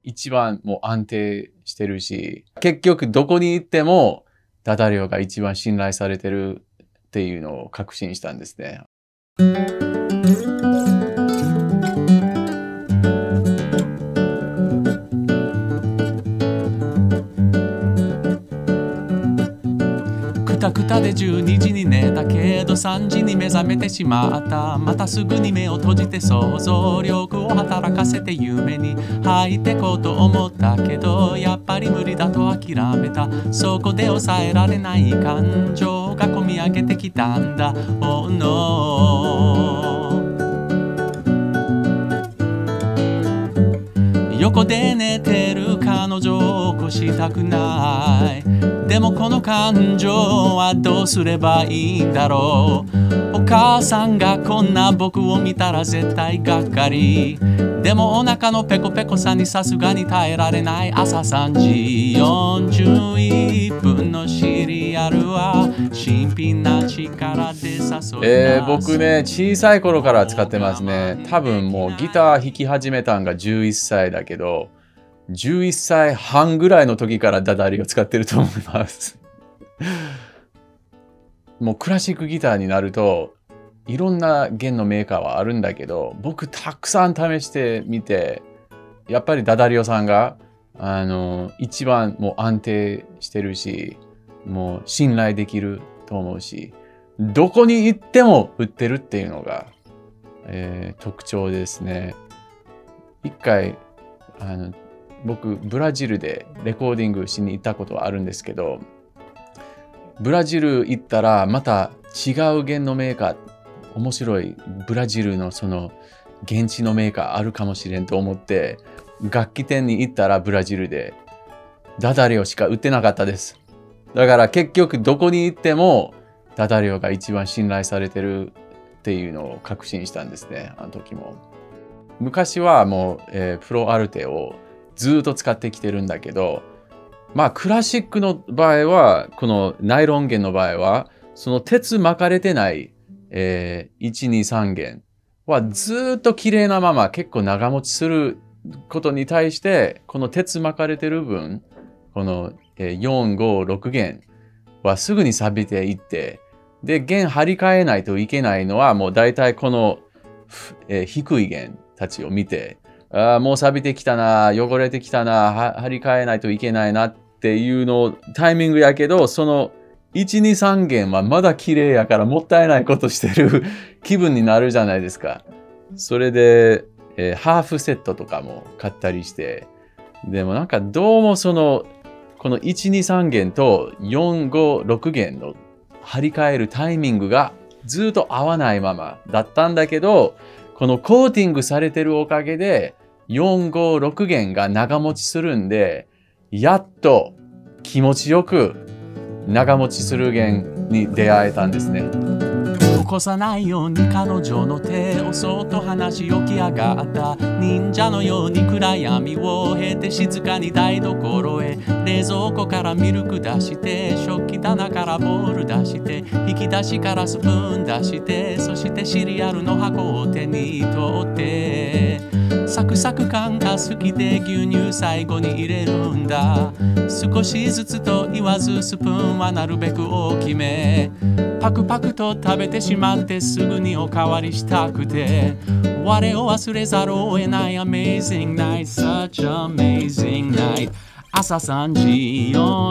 一番もう安定してるし、結局どこに行ってもダダリオが一番信頼されてるっていうのを確信したんですね。 くたくたで12時に寝たけど3時に目覚めてしまった。またすぐに目を閉じて想像力を働かせて夢に入ってこうと思ったけど、やっぱり無理だと諦めた。そこで抑えられない感情がこみ上げてきたんだ。Oh no。横で寝てる彼女を起こしたくない。でもこの感情はどうすればいいんだろう。お母さんがこんな僕を見たら絶対がっかり。でもお腹のペコペコさにさすがに耐えられない。朝3時41分のシリアルは新品な力で誘い出す。 僕ね、小さい頃から使ってますね。多分もうギター弾き始めたんが11歳だけど、11歳半ぐらいの時からダダリを使ってると思います。もうクラシックギターになるといろんな弦のメーカーはあるんだけど、僕たくさん試してみて、やっぱりダダリオさんが一番もう安定してるし、もう信頼できると思うし、どこに行っても売ってるっていうのが、特徴ですね。一回僕ブラジルでレコーディングしに行ったことはあるんですけど、ブラジル行ったらまた違う弦のメーカー、面白いブラジルのその現地のメーカーあるかもしれんと思って楽器店に行ったらブラジルでダダリオしか売ってなかったです。だから結局どこに行ってもダダリオが一番信頼されてるっていうのを確信したんですね、あの時も。昔はもう、プロアルテをずっと使ってきてるんだけど、まあクラシックの場合は、このナイロン弦の場合は、その鉄巻かれてない、1、2、3弦はずっと綺麗なまま結構長持ちすることに対して、この鉄巻かれてる分、この4、5、6弦はすぐに錆びていって、で、弦張り替えないといけないのは、もう大体この、低い弦たちを見て、もう錆びてきたな、汚れてきたな、張り替えないといけないなっていうのタイミングやけど、その1、2、3弦はまだ綺麗やからもったいないことしてる気分になるじゃないですか。それで、ハーフセットとかも買ったりして、でもなんかどうもこの1、2、3弦と4、5、6弦の張り替えるタイミングがずっと合わないままだったんだけど、このコーティングされてるおかげで4、5、6弦が長持ちするんで、やっと気持ちよく長持ちする弦に出会えたんですね。 起こさないように彼女の手をそっと離し起き上がった。忍者のように暗闇を経て静かに台所へ。冷蔵庫からミルク出して、食器棚からボウル出して、引き出しからスプーン出して、そしてシリアルの箱を手に取って、サクサク感が好きで牛乳最後に入れるんだ。少しずつと言わずスプーンはなるべく大きめ。パクパクと食べてしまってすぐにおかわりしたくて、我を忘れざるを得ない Amazing night, such amazing night。 朝3時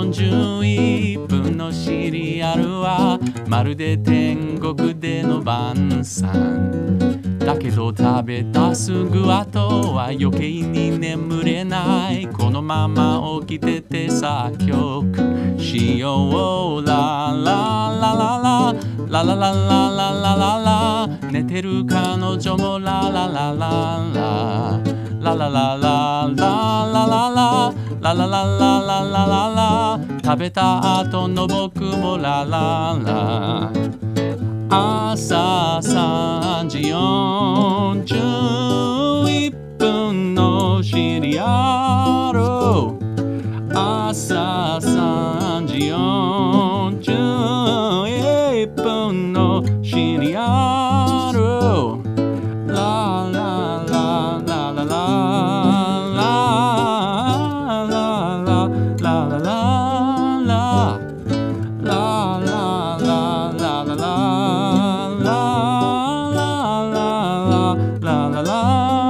41分のシリアルはまるで天国での晩餐だけど、食べたすぐ後は余計に眠れない。このまま起きてて作曲しよう。ラララララララララララララ、寝てる彼女もラララララララララララララララララララ、食べた後の僕もラララ。朝3時41分のシリアル、朝3時41分のシリアル、ラララララララら